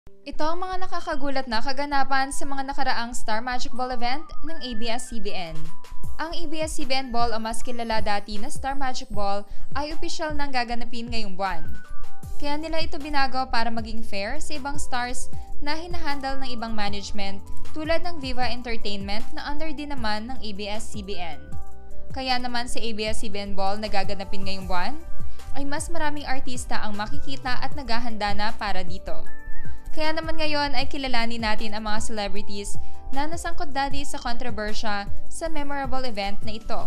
Ito ang mga nakakagulat na kaganapan sa mga nakaraang Star Magic Ball event ng ABS-CBN. Ang ABS-CBN Ball o mas kilala dati na Star Magic Ball ay opisyal nang gaganapin ngayong buwan. Kaya nila ito binago para maging fair sa ibang stars na hinahandle ng ibang management tulad ng Viva Entertainment na under din naman ng ABS-CBN. Kaya naman sa ABS-CBN Ball na gaganapin ngayong buwan, ay mas maraming artista ang makikita at naghahanda na para dito. Kaya naman ngayon ay kilalanin natin ang mga celebrities na nasangkot dati sa kontrobersya sa memorable event na ito.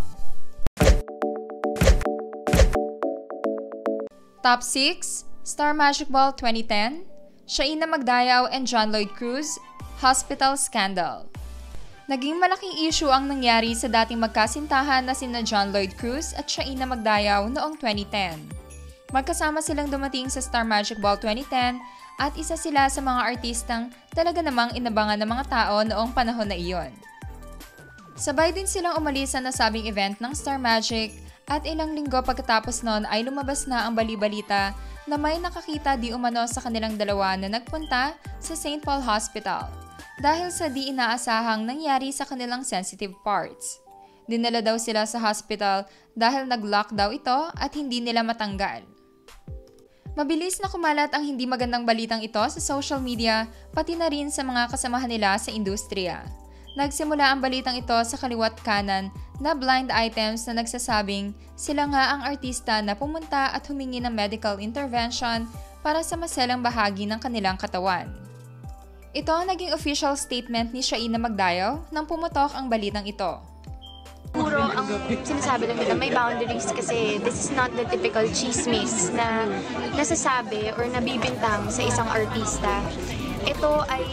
Top 6, Star Magic Ball 2010, Shaina Magdayaw and John Lloyd Cruz, Hospital Scandal. Naging malaking issue ang nangyari sa dating magkasintahan na sina John Lloyd Cruz at Shaina Magdayaw noong 2010. Magkasama silang dumating sa Star Magic Ball 2010 at isa sila sa mga artistang talaga namang inabangan ng mga tao noong panahon na iyon. Sabay din silang umalis sa nasabing event ng Star Magic at ilang linggo pagkatapos noon ay lumabas na ang bali-balita na may nakakita di umano sa kanilang dalawa na nagpunta sa St. Paul Hospital dahil sa di inaasahang nangyari sa kanilang sensitive parts. Dinala daw sila sa hospital dahil nag-lock daw ito at hindi nila matanggal. Mabilis na kumalat ang hindi magandang balitang ito sa social media, pati na rin sa mga kasamahan nila sa industriya. Nagsimula ang balitang ito sa kaliwat kanan na blind items na nagsasabing sila nga ang artista na pumunta at humingi ng medical intervention para sa maselang bahagi ng kanilang katawan. Ito ang naging official statement ni Shaina Magdayaw nang pumutok ang balitang ito. Puro ang sinasabi lang nila, may boundaries kasi this is not the typical chismis na nasasabi or nabibintang sa isang artista. Ito ay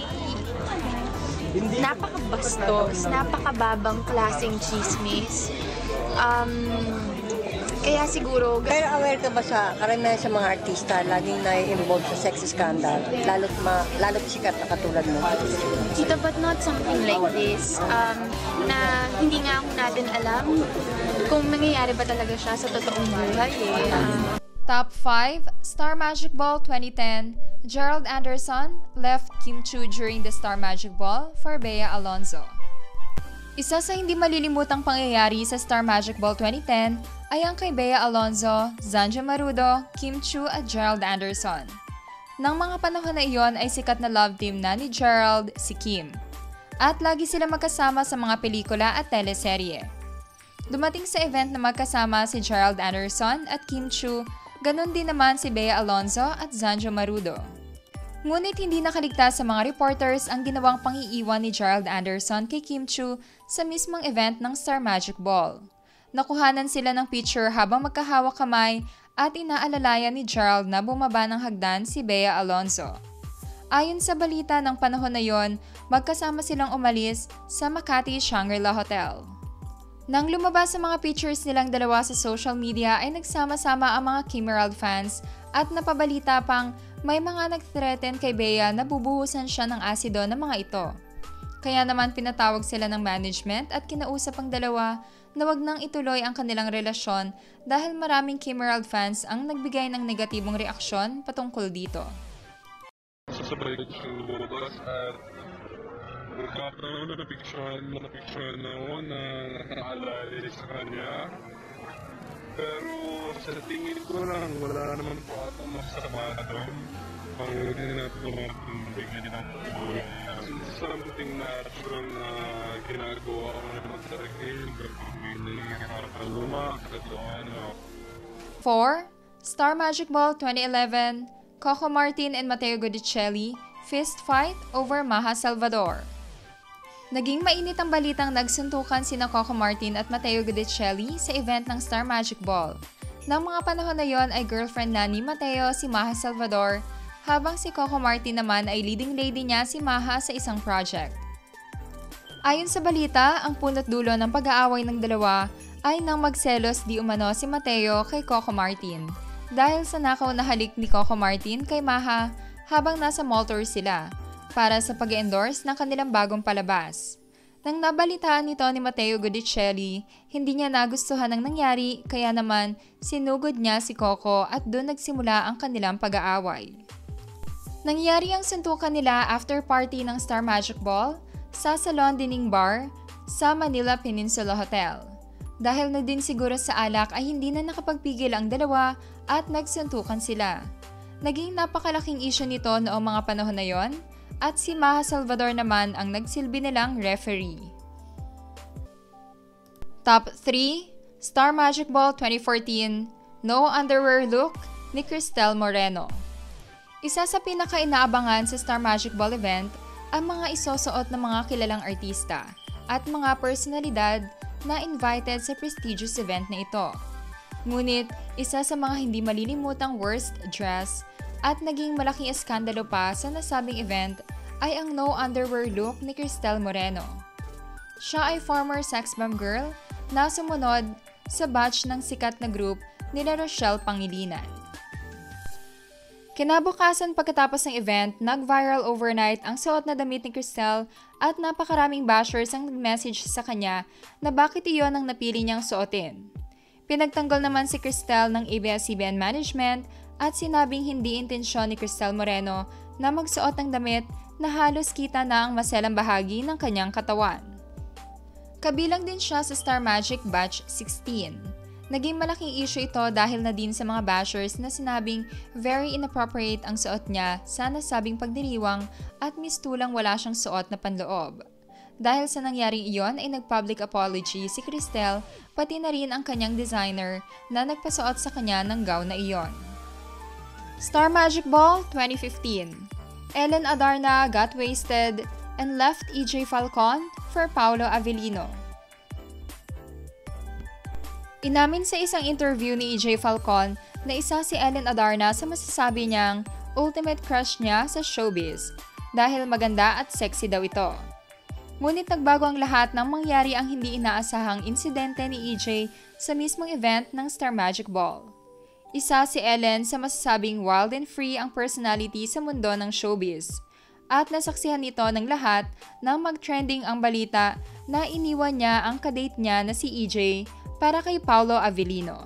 napakabastos, napakababang klaseng chismis. Kaya siguro... Pero aware ka ba sa karamihan sa mga artista laging na-involve sa sex scandal? Lalo't sikat na katulad mo? Tita, but not something like this. Na hindi nga natin alam kung mangyayari ba talaga siya sa totoong buhay Top 5, Star Magic Ball 2010, Gerald Anderson left Kim Chiu during the Star Magic Ball for Bea Alonzo. Isa sa hindi malilimutang pangyayari sa Star Magic Ball 2010 ay ang kay Bea Alonzo, Zandra Marudo, Kim Chiu at Gerald Anderson. Nang mga panahon na iyon ay sikat na love team na ni Gerald, si Kim. At lagi sila magkasama sa mga pelikula at teleserye. Dumating sa event na magkasama si Gerald Anderson at Kim Chiu, ganun din naman si Bea Alonzo at Zandra Marudo. Ngunit hindi nakaligtas sa mga reporters ang ginawang pang-iiwan ni Gerald Anderson kay Kim Chiu sa mismong event ng Star Magic Ball. Nakuhanan sila ng picture habang magkahawak kamay at inaalalayan ni Gerald na bumaba ng hagdan si Bea Alonzo. Ayon sa balita ng panahon na yon, magkasama silang umalis sa Makati Shangri-La Hotel. Nang lumabas sa mga pictures nilang dalawa sa social media ay nagsama-sama ang mga Kim Emerald fans at napabalita pang may mga nag-threaten kay Bea na bubuhusan siya ng asido ng mga ito. Kaya naman pinatawag sila ng management at kinausap ang dalawa na wag nang ituloy ang kanilang relasyon dahil maraming Kim Emerald fans ang nagbigay ng negatibong reaksyon patungkol dito. Sasabay ko siyang lumabas at nagkakaroon na napicturean ako na nakaalala sa kanya. Pero sa tingin ko lang, wala naman po ako masama doon. Pag-uwi natin naman bigyan din ang pag-uwi. Something natural na ginagawa ko naman sa akin. Luma, katoan. 4. Star Magic Ball 2011, Coco Martin and Matteo Guidicelli fist fight over Maha Salvador. Naging mainit ang balitang nagsuntukan sina Coco Martin at Matteo Guidicelli sa event ng Star Magic Ball. Nang mga panahon na yon ay girlfriend na ni Matteo si Maha Salvador, habang si Coco Martin naman ay leading lady niya si Maha sa isang project. Ayon sa balita, ang punot dulo ng pag-aaway ng dalawa ay nang magselos di umano si Matteo kay Coco Martin dahil sa nakaw na halik ni Coco Martin kay Maha habang nasa mall tour sila para sa pag-endorse ng kanilang bagong palabas. Nang nabalitaan nito ni Matteo Guidicelli, hindi niya nagustuhan ang nangyari kaya naman sinugod niya si Coco at doon nagsimula ang kanilang pag-aaway. Nangyari ang suntukan nila after party ng Star Magic Ball sa Salon Dining Bar sa Manila Peninsula Hotel. Dahil na din siguro sa alak ay hindi na nakapagpigil ang dalawa at nagsuntukan sila. Naging napakalaking issue nito noong mga panahon na yon at si Maha Salvador naman ang nagsilbi nilang referee. Top 3, Star Magic Ball 2014, No Underwear Look ni Cristel Moreno. Isa sa pinaka-inaabangan sa Star Magic Ball event ang mga isusuot ng mga kilalang artista at mga personalidad na invited sa prestigious event na ito. Ngunit, isa sa mga hindi malilimutang worst dress at naging malaking eskandalo pa sa nasabing event ay ang no underwear look ni Cristel Moreno. Siya ay former sex bomb girl na sumunod sa batch ng sikat na group nila Rochelle Pangilinan. Kinabukasan pagkatapos ng event, nag-viral overnight ang suot na damit ni Cristel at napakaraming bashers ang nag-message sa kanya na bakit iyon ang napili niyang suotin. Pinagtanggol naman si Cristel ng ABS-CBN management at sinabing hindi intensyon ni Cristel Moreno na magsuot ng damit na halos kita na ang maselang bahagi ng kanyang katawan. Kabilang din siya sa Star Magic Batch 16. Naging malaking issue ito dahil na din sa mga bashers na sinabing very inappropriate ang suot niya sa nasabing pagdiriwang at mistulang wala siyang suot na panloob. Dahil sa nangyaring iyon ay nag-public apology si Cristel pati na rin ang kanyang designer na nagpasuot sa kanya ng gown na iyon. Star Magic Ball 2015, Ellen Adarna got wasted and left EJ Falcon for Paolo Avellino. Inamin sa isang interview ni EJ Falcon na isa si Ellen Adarna sa masasabi niyang ultimate crush niya sa showbiz dahil maganda at sexy daw ito. Ngunit nagbago ang lahat nang mangyari ang hindi inaasahang insidente ni EJ sa mismong event ng Star Magic Ball. Isa si Ellen sa masasabing wild and free ang personality sa mundo ng showbiz at nasaksihan nito ng lahat nang mag-trending ang balita na iniwan niya ang kadate niya na si EJ para kay Paolo Avellino.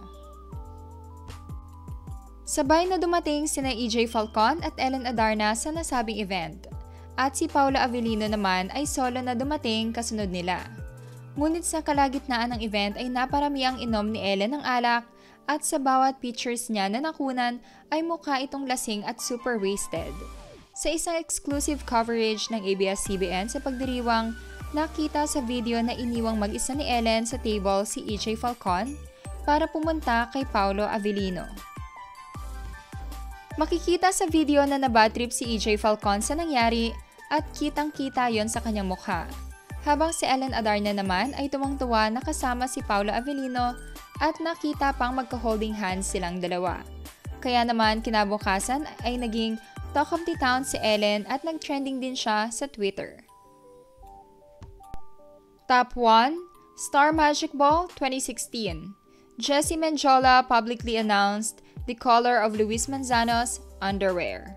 Sabay na dumating sina EJ Falcon at Ellen Adarna sa nasabing event, at si Paolo Avellino naman ay solo na dumating kasunod nila. Ngunit sa kalagitnaan ng event ay naparami ang inom ni Ellen ng alak at sa bawat pictures niya na nakunan ay mukha itong lasing at super wasted. Sa isang exclusive coverage ng ABS-CBN sa pagdiriwang, nakita sa video na iniwang mag-isa ni Ellen sa table si EJ Falcon para pumunta kay Paolo Avellino. Makikita sa video na nabadtrip si EJ Falcon sa nangyari at kitang-kita yon sa kanyang mukha. Habang si Ellen Adarna naman ay tuwang-tuwa na kasama si Paolo Avellino at nakita pang magka-holding hands silang dalawa. Kaya naman kinabukasan ay naging talk of the town si Ellen at nag-trending din siya sa Twitter. Top 1, Star Magic Ball 2016. Jessie Menjola publicly announced the color of Luis Manzano's underwear.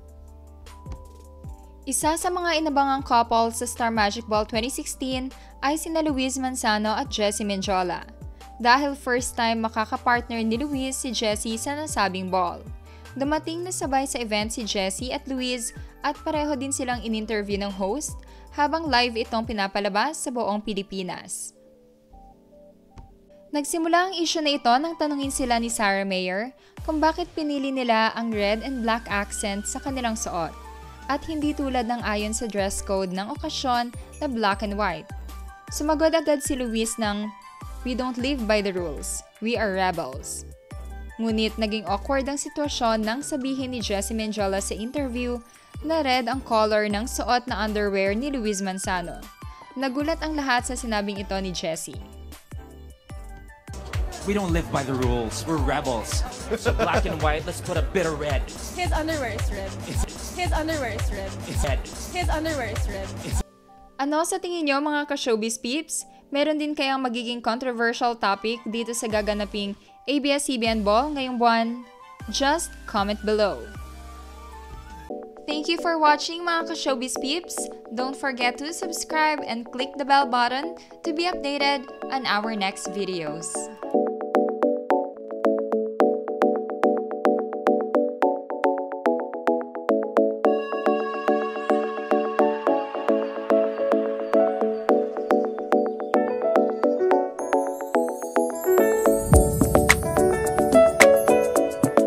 Isa sa mga inabangang couple sa Star Magic Ball 2016 ay sina Luis Manzano at Jessie Menjola. Dahil first time makakapartner ni Luis si Jessie sa nasabing ball. Dumating na sabay sa event si Jessie at Luis at pareho din silang in-interview ng host habang live itong pinapalabas sa buong Pilipinas. Nagsimula ang issue na ito nang tanungin sila ni Sarah Mayer kung bakit pinili nila ang red and black accent sa kanilang suot at hindi tulad ng ayon sa dress code ng okasyon na black and white. Sumagot agad si Luis ng, "We don't live by the rules. We are rebels." Ngunit naging awkward ang sitwasyon nang sabihin ni Jessie Menjola sa interview na red ang color ng suot na underwear ni Luis Manzano. Nagulat ang lahat sa sinabing ito ni Jessie. We don't live by the rules. We're rebels. So black and white, let's put a bit of red. His underwear is red. His underwear is red. It's red. His underwear is red. Ano sa tingin nyo mga ka-showbiz peeps? Meron din kayang magiging controversial topic dito sa gaganaping ABS-CBN Ball ngayong buwan? Just comment below. Thank you for watching mga ka-showbiz peeps. Don't forget to subscribe and click the bell button to be updated on our next videos.